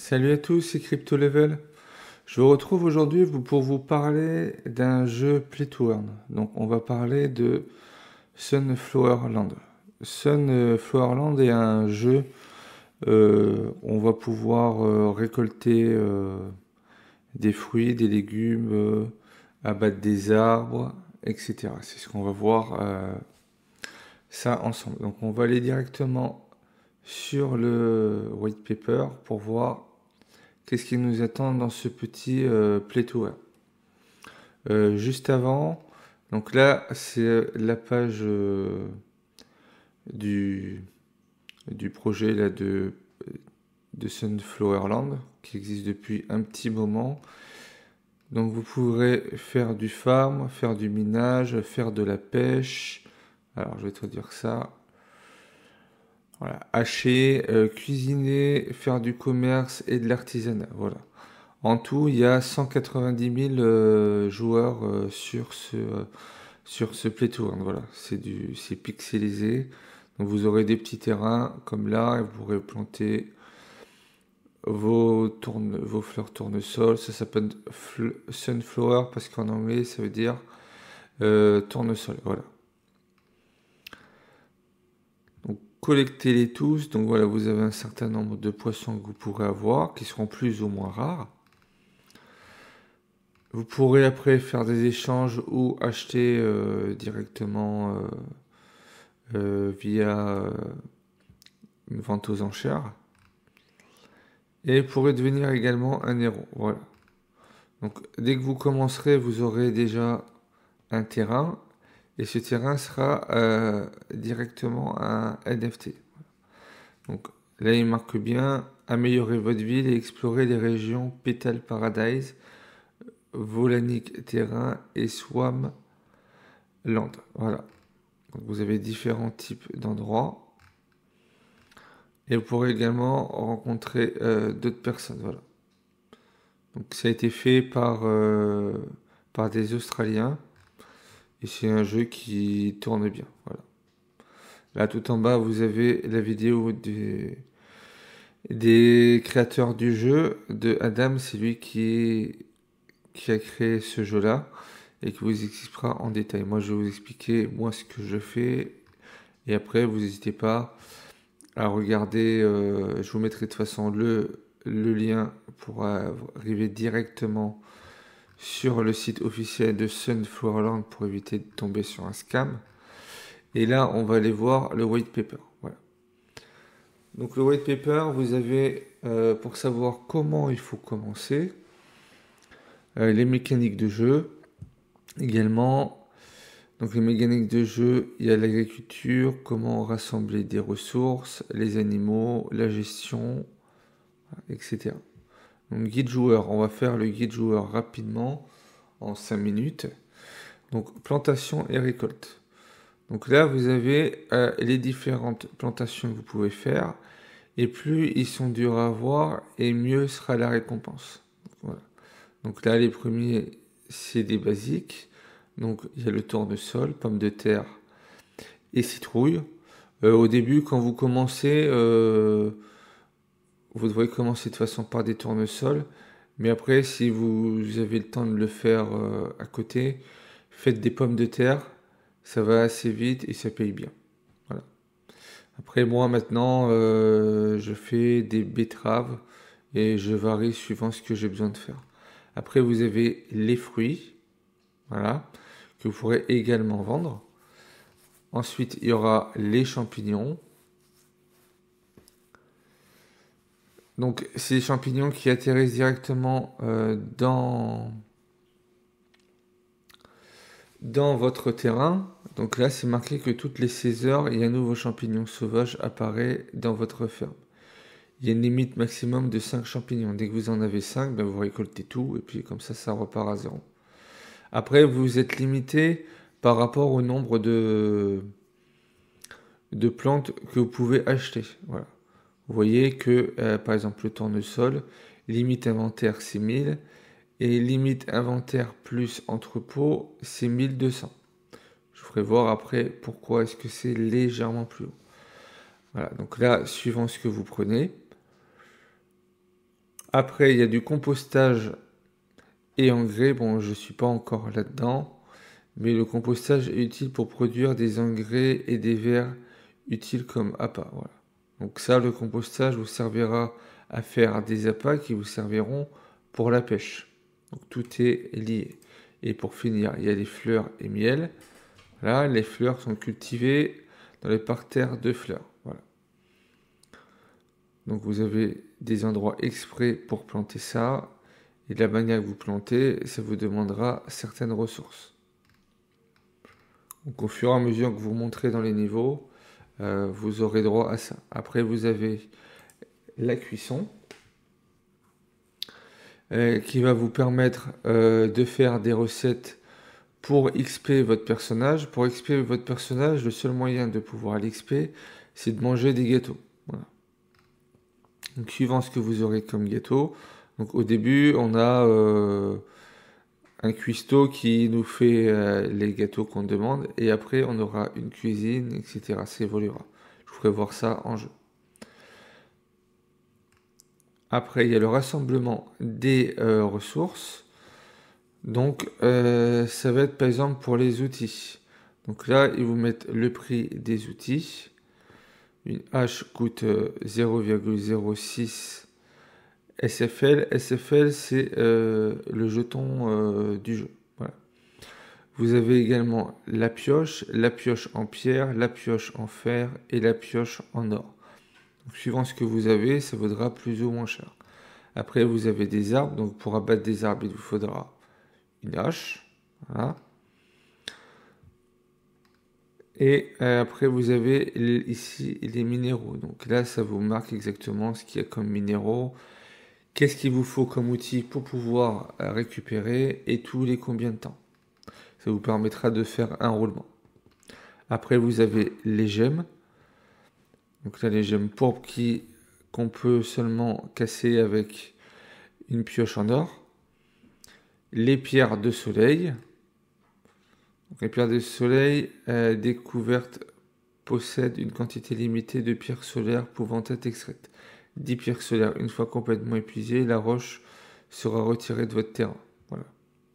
Salut à tous, c'est Crypto Level. Je vous retrouve aujourd'hui pour vous parler d'un jeu Play to Earn. Donc on va parler de Sunflower Land. Sunflower Land est un jeu on va pouvoir récolter des fruits, des légumes, abattre des arbres, etc. C'est ce qu'on va voir ça ensemble. Donc on va aller directement sur le white paper pour voir qu'est-ce qui nous attend dans ce petit Play to Earn. Juste avant, donc là c'est la page du, du projet là, de Sunflower Land qui existe depuis un petit moment. Donc vous pourrez faire du farm, faire du minage, faire de la pêche. Alors je vais te dire ça. Voilà, hacher, cuisiner, faire du commerce et de l'artisanat. Voilà. En tout, il y a 190 000 joueurs sur ce Play to Earn. Voilà, c'est pixelisé. Donc vous aurez des petits terrains comme là, et vous pourrez planter vos fleurs tournesol. Ça s'appelle sunflower parce qu'en anglais ça veut dire tournesol. Voilà. Donc collectez-les tous. Donc voilà, vous avez un certain nombre de poissons que vous pourrez avoir, qui seront plus ou moins rares. Vous pourrez après faire des échanges ou acheter directement via une vente aux enchères. Et vous pourrez devenir également un héros. Voilà. Donc dès que vous commencerez, vous aurez déjà un terrain. Et ce terrain sera directement un NFT. Donc là, il marque bien améliorer votre ville et explorer les régions Petal Paradise, Volanic Terrain et Swam Land. Voilà. Donc vous avez différents types d'endroits. Et vous pourrez également rencontrer d'autres personnes. Voilà. Donc ça a été fait par des Australiens. Et c'est un jeu qui tourne bien. Voilà. Là tout en bas, vous avez la vidéo des créateurs du jeu, de Adam, c'est lui qui a créé ce jeu-là et qui vous expliquera en détail. Moi, je vais vous expliquer moi ce que je fais et après, vous n'hésitez pas à regarder. Je vous mettrai de toute façon le lien pour arriver directement sur le site officiel de Sunflowerland pour éviter de tomber sur un scam. Et là, on va aller voir le white paper. Voilà. Donc le white paper, vous avez pour savoir comment il faut commencer, les mécaniques de jeu également. Donc les mécaniques de jeu, il y a l'agriculture, comment rassembler des ressources, les animaux, la gestion, etc. Donc guide joueur, on va faire le guide joueur rapidement en 5 minutes. Donc plantation et récolte. Donc là vous avez les différentes plantations que vous pouvez faire et plus ils sont durs à avoir et mieux sera la récompense. Voilà. Donc là les premiers c'est des basiques. Donc il y a le tournesol, pommes de terre et citrouille. Au début, quand vous commencez, vous devrez commencer de toute façon par des tournesols. Mais après, si vous avez le temps de le faire à côté, faites des pommes de terre. Ça va assez vite et ça paye bien. Voilà. Après, moi maintenant, je fais des betteraves et je varie suivant ce que j'ai besoin de faire. Après, vous avez les fruits. Voilà. Que vous pourrez également vendre. Ensuite, il y aura les champignons. Donc, c'est les champignons qui atterrissent directement dans votre terrain. Donc là, c'est marqué que toutes les 16 heures, il y a un nouveau champignon sauvage apparaît dans votre ferme. Il y a une limite maximum de 5 champignons. Dès que vous en avez 5, ben vous récoltez tout et puis comme ça repart à zéro. Après, vous êtes limité par rapport au nombre de plantes que vous pouvez acheter. Voilà. Vous voyez que, par exemple, le tournesol, limite inventaire, c'est 1000. Et limite inventaire plus entrepôt, c'est 1200. Je vous ferai voir après pourquoi est-ce que c'est légèrement plus haut. Voilà, donc là, suivant ce que vous prenez. Après, il y a du compostage et engrais. Bon, je suis pas encore là-dedans, mais le compostage est utile pour produire des engrais et des vers utiles comme appât. Voilà. Donc ça, le compostage vous servira à faire des appâts qui vous serviront pour la pêche. Donc tout est lié. Et pour finir, il y a les fleurs et miel. Là, les fleurs sont cultivées dans les parterres de fleurs. Voilà. Donc vous avez des endroits exprès pour planter ça. Et de la manière que vous plantez, ça vous demandera certaines ressources. Donc au fur et à mesure que vous monterez dans les niveaux, vous aurez droit à ça. Après, vous avez la cuisson qui va vous permettre de faire des recettes pour XP votre personnage. Pour XP votre personnage, le seul moyen de pouvoir l'XP, c'est de manger des gâteaux. Voilà. Donc suivant ce que vous aurez comme gâteau, donc au début on a un cuistot qui nous fait les gâteaux qu'on demande et après on aura une cuisine, etc. Ça évoluera. Je vous ferai voir ça en jeu. Après il y a le rassemblement des ressources. Donc ça va être par exemple pour les outils. Donc là ils vous mettent le prix des outils. Une hache coûte 0,06 SFL. SFL, c'est le jeton du jeu. Voilà. Vous avez également la pioche en pierre, la pioche en fer et la pioche en or. Donc, suivant ce que vous avez, ça vaudra plus ou moins cher. Après, vous avez des arbres. Donc, pour abattre des arbres, il vous faudra une hache. Voilà. Et après, vous avez ici les minéraux. Donc là, ça vous marque exactement ce qu'il y a comme minéraux. Qu'est-ce qu'il vous faut comme outil pour pouvoir récupérer et tous les combien de temps. Ça vous permettra de faire un roulement. Après, vous avez les gemmes. Donc là, les gemmes pourpres qu'on peut seulement casser avec une pioche en or. Les pierres de soleil. Donc, les pierres de soleil découvertes possèdent une quantité limitée de pierres solaires pouvant être extraites. 10 pierres solaires. Une fois complètement épuisée, la roche sera retirée de votre terrain. Voilà.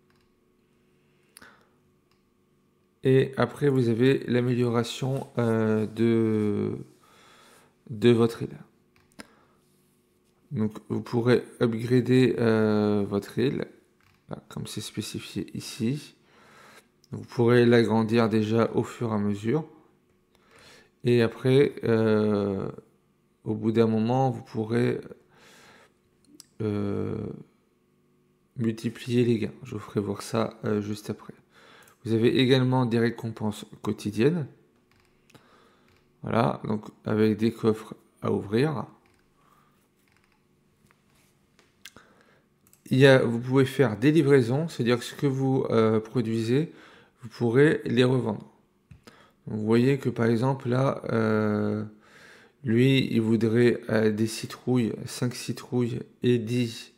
Et après, vous avez l'amélioration de votre île. Donc, vous pourrez upgrader votre île, là, comme c'est spécifié ici. Donc, vous pourrez l'agrandir déjà au fur et à mesure. Et après, au bout d'un moment, vous pourrez multiplier les gains. Je vous ferai voir ça juste après. Vous avez également des récompenses quotidiennes. Voilà, donc avec des coffres à ouvrir. Vous pouvez faire des livraisons, c'est-à-dire que ce que vous produisez, vous pourrez les revendre. Donc, vous voyez que par exemple là, lui, il voudrait des citrouilles, 5 citrouilles et 10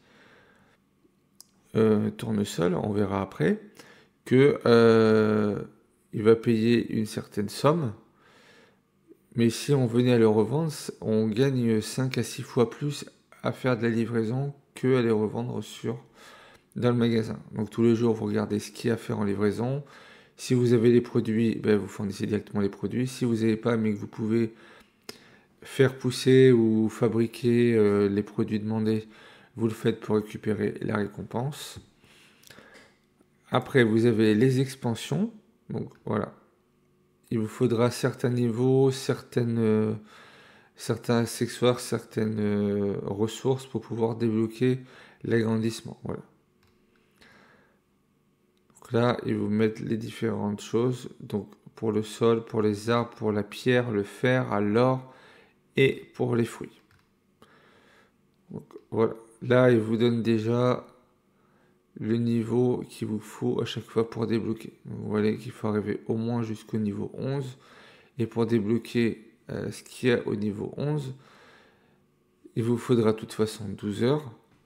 tournesols, on verra après, que il va payer une certaine somme. Mais si on venait à le revendre, on gagne 5 à 6 fois plus à faire de la livraison que à les revendre dans le magasin. Donc tous les jours, vous regardez ce qu'il y a à faire en livraison. Si vous avez les produits, ben, vous fournissez directement les produits. Si vous n'avez pas, mais que vous pouvez faire pousser ou fabriquer les produits demandés, vous le faites pour récupérer la récompense. Après, vous avez les expansions. Donc voilà. Il vous faudra certains niveaux, certains accessoires, certaines ressources pour pouvoir débloquer l'agrandissement. Voilà. Donc là, ils vous mettent les différentes choses. Donc pour le sol, pour les arbres, pour la pierre, le fer, l'or et pour les fruits. Donc, voilà. Là, ils vous donnent déjà le niveau qu'il vous faut à chaque fois pour débloquer. Donc, vous voyez qu'il faut arriver au moins jusqu'au niveau 11. Et pour débloquer ce qu'il y a au niveau 11, il vous faudra de toute façon 12 heures.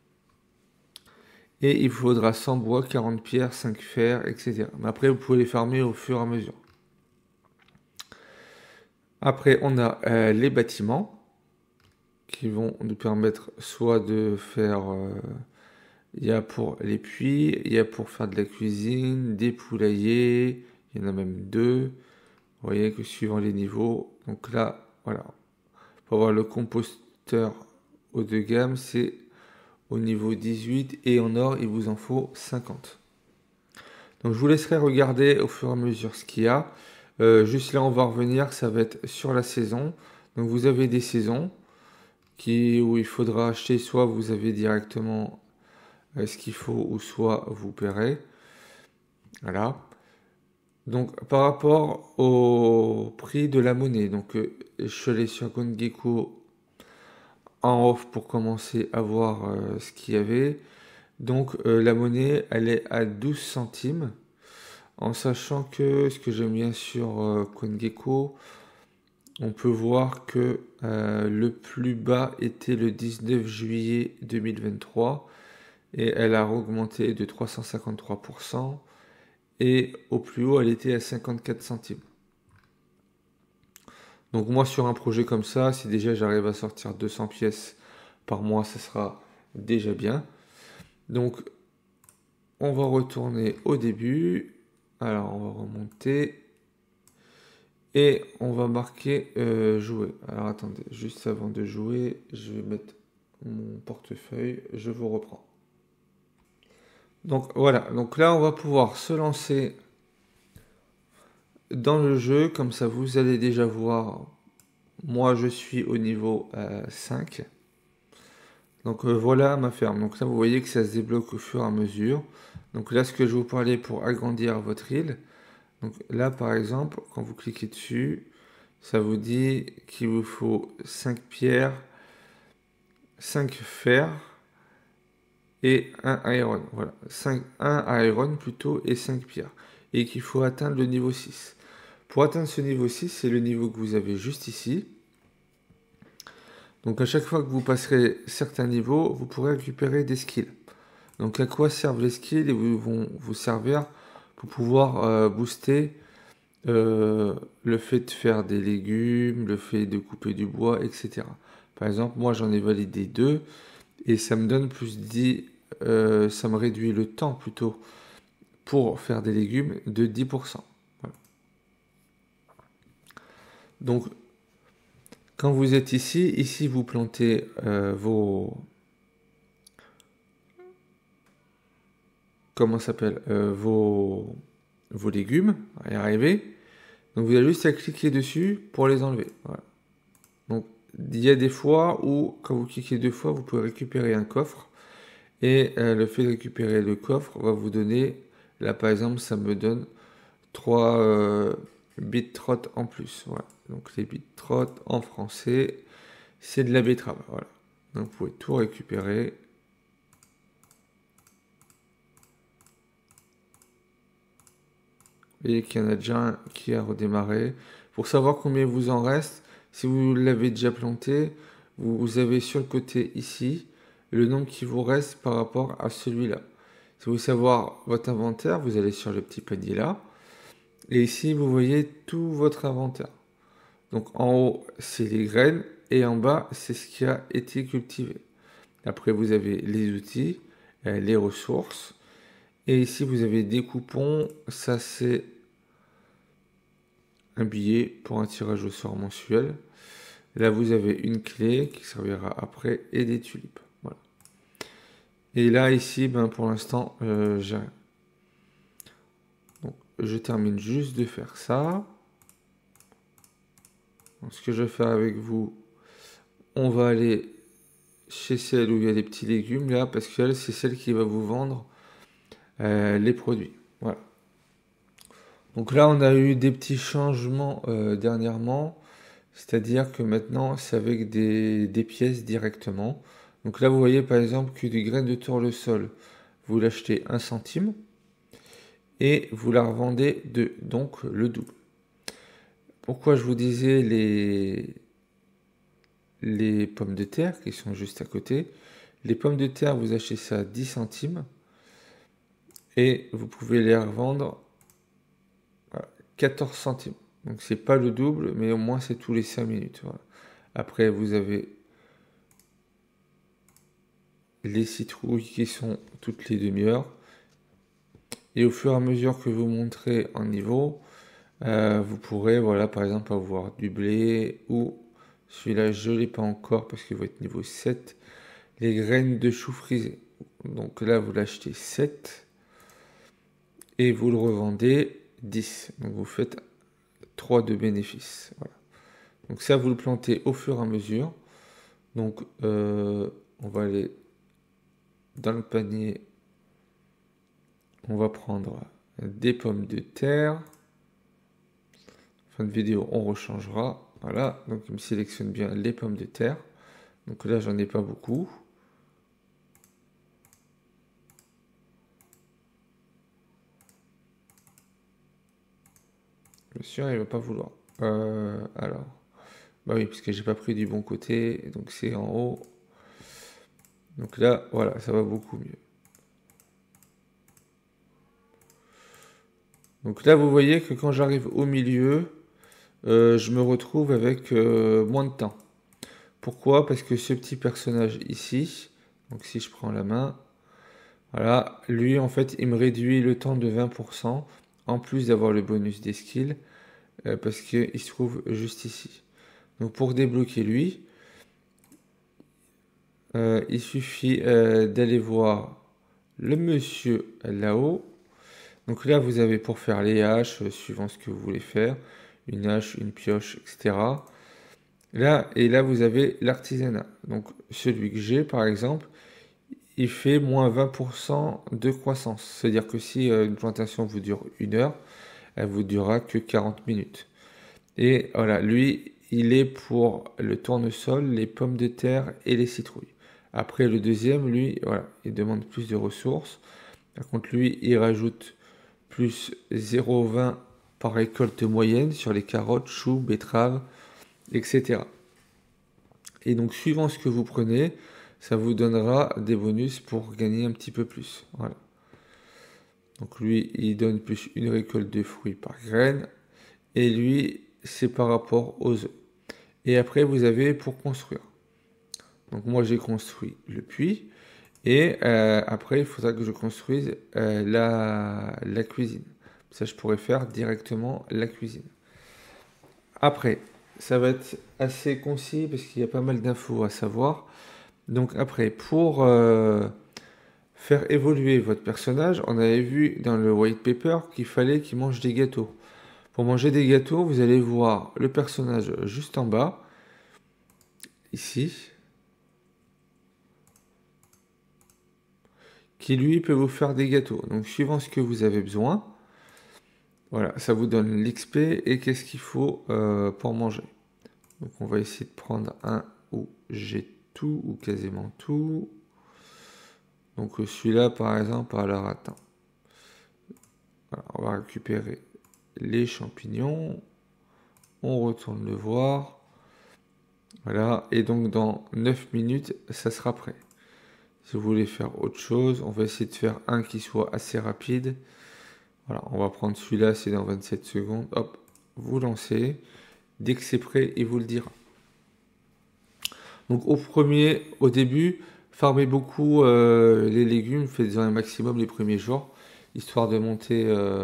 Et il vous faudra 100 bois, 40 pierres, 5 fers, etc. Mais après, vous pouvez les farmer au fur et à mesure. Après, on a les bâtiments qui vont nous permettre soit de faire... il y a pour les puits, il y a pour faire de la cuisine, des poulaillers, il y en a même deux. Vous voyez que suivant les niveaux, donc là, voilà. Pour avoir le composteur haut de gamme, c'est au niveau 18 et en or, il vous en faut 50. Donc je vous laisserai regarder au fur et à mesure ce qu'il y a. Juste là, on va revenir, ça va être sur la saison. Donc vous avez des saisons où il faudra acheter, soit vous avez directement ce qu'il faut, ou soit vous paierez. Voilà. Donc par rapport au prix de la monnaie, donc je suis allé sur CoinGecko en off pour commencer à voir ce qu'il y avait. Donc la monnaie, elle est à 12 centimes. En sachant que ce que j'aime bien sur CoinGecko, on peut voir que le plus bas était le 19 juillet 2023 et elle a augmenté de 353% et au plus haut elle était à 54 centimes. Donc moi sur un projet comme ça, si déjà j'arrive à sortir 200 pièces par mois, ça sera déjà bien. Donc on va retourner au début. Alors on va remonter et on va marquer jouer. Alors attendez, juste avant de jouer, je vais mettre mon portefeuille, je vous reprends. Donc voilà, donc là on va pouvoir se lancer dans le jeu, comme ça vous allez déjà voir, moi je suis au niveau 5. Donc voilà ma ferme, donc là vous voyez que ça se débloque au fur et à mesure. Donc là ce que je vous parlais pour agrandir votre île, donc là par exemple quand vous cliquez dessus, ça vous dit qu'il vous faut 5 pierres, 5 fer et 1 iron. Voilà, 1 iron plutôt et 5 pierres. Et qu'il faut atteindre le niveau 6. Pour atteindre ce niveau 6, c'est le niveau que vous avez juste ici. Donc à chaque fois que vous passerez certains niveaux, vous pourrez récupérer des skills. Donc à quoi servent les skills? Ils vont vous servir pour pouvoir booster le fait de faire des légumes, le fait de couper du bois, etc. Par exemple, moi j'en ai validé 2 et ça me donne plus 10, ça me réduit le temps plutôt pour faire des légumes de 10%. Voilà. Donc quand vous êtes ici vous plantez comment ça s'appelle vos légumes, à y arriver. Donc vous avez juste à cliquer dessus pour les enlever. Voilà. Donc il y a des fois où quand vous cliquez 2 fois, vous pouvez récupérer un coffre. Et le fait de récupérer le coffre va vous donner, là par exemple ça me donne 3 bit-trot en plus. Voilà. Donc les bit-trot en français, c'est de la betterave. Voilà. Donc vous pouvez tout récupérer. Et qu'il y en a déjà un qui a redémarré. Pour savoir combien il vous en reste, si vous l'avez déjà planté, vous avez sur le côté ici le nombre qui vous reste par rapport à celui-là. Si vous voulez savoir votre inventaire, vous allez sur le petit panier là. Et ici, vous voyez tout votre inventaire. Donc en haut, c'est les graines et en bas, c'est ce qui a été cultivé. Après, vous avez les outils, les ressources. Et ici, vous avez des coupons. Ça, c'est un billet pour un tirage au sort mensuel. Là, vous avez une clé qui servira après et des tulipes. Voilà. Et là, ici, ben, pour l'instant, j'ai rien. Donc, je termine juste de faire ça. Donc, ce que je vais faire avec vous, on va aller chez celle où il y a des petits légumes, là, parce qu'elle, c'est celle qui va vous vendre les produits. Voilà. Donc là, on a eu des petits changements dernièrement. C'est-à-dire que maintenant, c'est avec des pièces directement. Donc là, vous voyez par exemple que des graines de tournesol, vous l'achetez 1 centime et vous la revendez donc le double. Pourquoi je vous disais les pommes de terre qui sont juste à côté. Les pommes de terre, vous achetez ça à 10 centimes et vous pouvez les revendre à 14 centimes. Donc c'est pas le double, mais au moins c'est tous les 5 minutes. Voilà. Après, vous avez les citrouilles qui sont toutes les demi-heures. Et au fur et à mesure que vous montrez en niveau, vous pourrez, voilà, par exemple, avoir du blé ou celui-là, je ne l'ai pas encore parce qu'il va être niveau 7. Les graines de chou frisé. Donc là, vous l'achetez 7 et vous le revendez 10. Donc vous faites 3 de bénéfices. Voilà. Donc ça, vous le plantez au fur et à mesure. Donc on va aller dans le panier. On va prendre des pommes de terre. Fin de vidéo, on rechangera. Voilà, donc il me sélectionne bien les pommes de terre. Donc là, j'en ai pas beaucoup. Monsieur, il va pas vouloir. Alors, bah oui, parce que j'ai pas pris du bon côté, donc c'est en haut. Donc là, voilà, ça va beaucoup mieux. Donc là, vous voyez que quand j'arrive au milieu, je me retrouve avec moins de temps. Pourquoi? Parce que ce petit personnage ici, donc si je prends la main, voilà, lui en fait, il me réduit le temps de 20%, en plus d'avoir le bonus des skills, parce qu'il se trouve juste ici. Donc pour débloquer lui, il suffit d'aller voir le monsieur là-haut. Donc là, vous avez pour faire les haches, suivant ce que vous voulez faire, une hache, une pioche, etc. Là, et là, vous avez l'artisanat. Donc celui que j'ai, par exemple, il fait moins 20% de croissance. C'est-à-dire que si une plantation vous dure 1 heure, elle vous durera que 40 minutes. Et voilà, lui, il est pour le tournesol, les pommes de terre et les citrouilles. Après, le deuxième, lui, voilà, il demande plus de ressources. Par contre, lui, il rajoute plus 0,20 par récolte moyenne sur les carottes, choux, betteraves, etc. Et donc, suivant ce que vous prenez, ça vous donnera des bonus pour gagner un petit peu plus. Voilà. Donc, lui, il donne plus une récolte de fruits par graine. Et lui, c'est par rapport aux œufs. Et après, vous avez pour construire. Donc moi, j'ai construit le puits. Et après, il faudra que je construise la cuisine. Ça, je pourrais faire directement la cuisine. Après, ça va être assez concis parce qu'il y a pas mal d'infos à savoir. Donc après, pour faire évoluer votre personnage, on avait vu dans le white paper qu'il fallait qu'il mange des gâteaux. Pour manger des gâteaux, vous allez voir le personnage juste en bas, ici, qui lui peut vous faire des gâteaux. Donc suivant ce que vous avez besoin, voilà, ça vous donne l'XP et qu'est-ce qu'il faut pour manger. Donc on va essayer de prendre un où j'ai tout ou quasiment tout. Donc celui-là par exemple, alors attends. Voilà, on va récupérer les champignons. On retourne le voir. Voilà, et donc dans 9 minutes, ça sera prêt. Si vous voulez faire autre chose, on va essayer de faire un qui soit assez rapide. Voilà, on va prendre celui-là, c'est dans 27 secondes. Hop, vous lancez. Dès que c'est prêt, il vous le dira. Donc au début, farmez beaucoup les légumes, faites-en un maximum les premiers jours, histoire de monter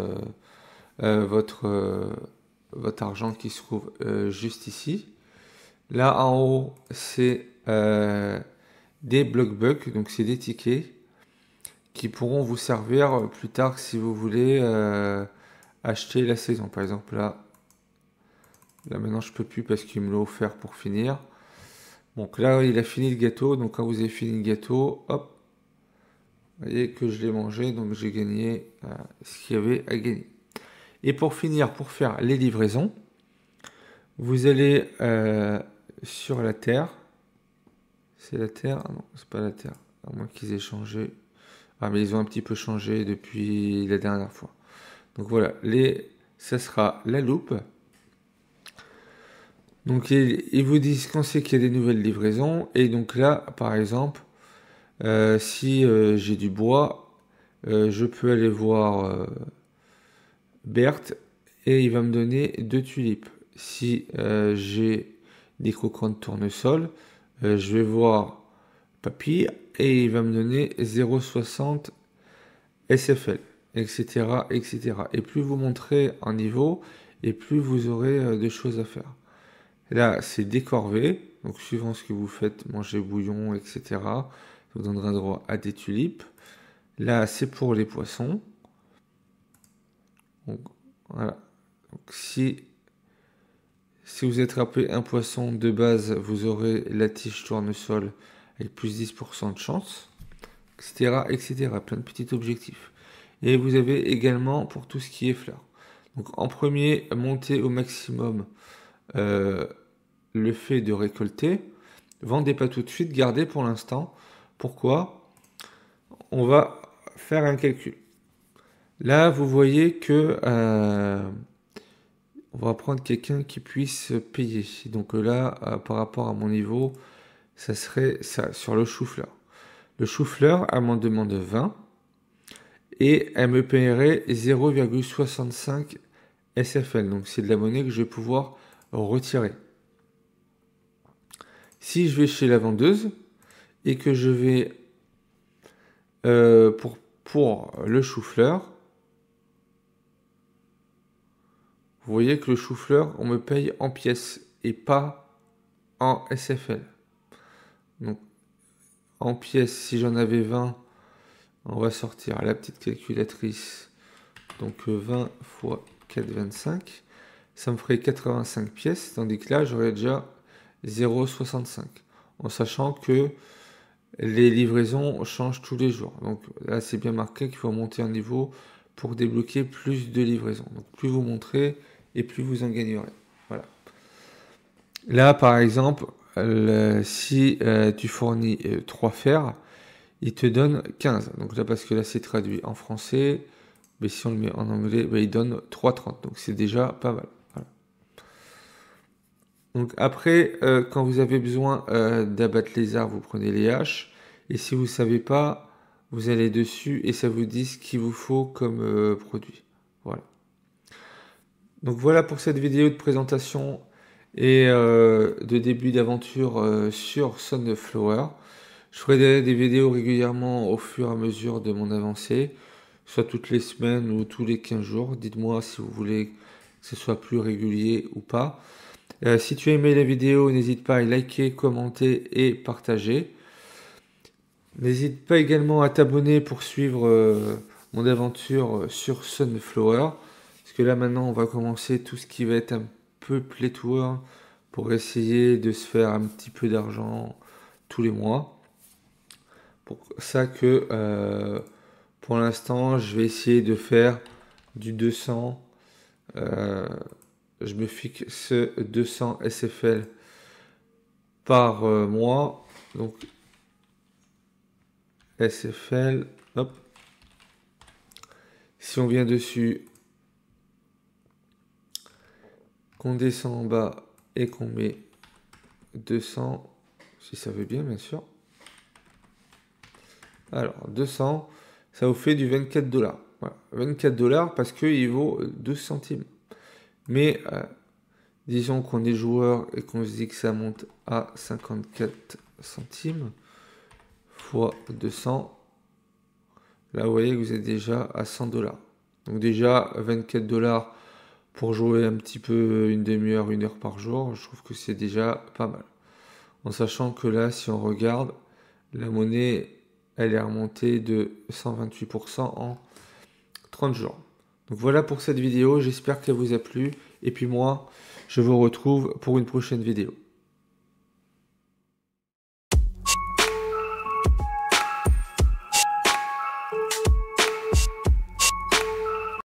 votre argent qui se trouve juste ici. Là en haut, c'est des block bucks, donc c'est des tickets qui pourront vous servir plus tard si vous voulez acheter la saison. Par exemple là maintenant je peux plus parce qu'il me l'a offert pour finir. Donc là il a fini le gâteau, donc quand vous avez fini le gâteau, hop, vous voyez que je l'ai mangé, donc j'ai gagné ce qu'il y avait à gagner. Et pour finir, pour faire les livraisons, vous allez sur la terre. C'est la terre? Ah non, c'est pas la terre. À moins qu'ils aient changé. Ah, mais ils ont un petit peu changé depuis la dernière fois. Donc voilà, ça sera la loupe. Donc ils vous disent quand c'est qu'il y a des nouvelles livraisons. Et donc là, par exemple, si j'ai du bois, je peux aller voir Berthe et il va me donner 2 tulipes. Si j'ai des croquants de tournesol, je vais voir papy, et il va me donner 0,60 SFL, etc., etc. Et plus vous monterez en niveau, et plus vous aurez de choses à faire. Là, c'est des corvées, donc suivant ce que vous faites, manger bouillon, etc., ça vous donnera droit à des tulipes. Là, c'est pour les poissons. Donc, voilà. Donc, si vous attrapez un poisson de base, vous aurez la tige tournesol avec plus 10% de chance, etc., etc. Plein de petits objectifs. Et vous avez également pour tout ce qui est fleurs. Donc, en premier, montez au maximum le fait de récolter. Vendez pas tout de suite, gardez pour l'instant. Pourquoi? On va faire un calcul. Là, vous voyez que on va prendre quelqu'un qui puisse payer. Donc là, par rapport à mon niveau, ça serait ça sur le chou-fleur. Le chou-fleur, elle m'en demande 20 et elle me paierait 0,65 SFL. Donc c'est de la monnaie que je vais pouvoir retirer. Si je vais chez la vendeuse et que je vais pour le chou-fleur, vous voyez que le chou-fleur, on me paye en pièces et pas en SFL. Donc, en pièces, si j'en avais 20, on va sortir la petite calculatrice. Donc, 20 fois 4,25. Ça me ferait 85 pièces, tandis que là, j'aurais déjà 0,65. En sachant que les livraisons changent tous les jours. Donc, là, c'est bien marqué qu'il faut monter un niveau pour débloquer plus de livraisons. Donc, plus vous montrez, et plus vous en gagnerez. Voilà. Là, par exemple, si tu fournis 3 fers, il te donne 15. Donc là, parce que là, c'est traduit en français, mais si on le met en anglais, il donne 3,30. Donc c'est déjà pas mal. Voilà. Donc après, quand vous avez besoin d'abattre les arbres, vous prenez les haches. Et si vous ne savez pas, vous allez dessus et ça vous dit ce qu'il vous faut comme produit. Voilà. Donc voilà pour cette vidéo de présentation et de début d'aventure sur Sunflower. Je ferai des vidéos régulièrement au fur et à mesure de mon avancée, soit toutes les semaines ou tous les 15 jours. Dites-moi si vous voulez que ce soit plus régulier ou pas. Si tu as aimé la vidéo, n'hésite pas à liker, commenter et partager. N'hésite pas également à t'abonner pour suivre mon aventure sur Sunflower. Parce que là maintenant on va commencer tout ce qui va être un peu play tour pour essayer de se faire un petit peu d'argent tous les mois. Pour ça que pour l'instant je vais essayer de faire du 200. Je me fixe 200 SFL par mois. Donc SFL, hop. Si on vient dessus, qu'on descend en bas et qu'on met 200, si ça veut bien sûr. Alors 200, ça vous fait du 24 $. Voilà, 24 $ parce qu'il vaut 12 centimes. Mais disons qu'on est joueur et qu'on se dit que ça monte à 54 centimes fois 200. Là vous voyez que vous êtes déjà à 100 $. Donc déjà 24 $ pour jouer un petit peu une demi-heure, 1 heure par jour, je trouve que c'est déjà pas mal. En sachant que là, si on regarde, la monnaie, elle est remontée de 128% en 30 jours. Donc voilà pour cette vidéo, j'espère qu'elle vous a plu. Et puis moi, je vous retrouve pour une prochaine vidéo.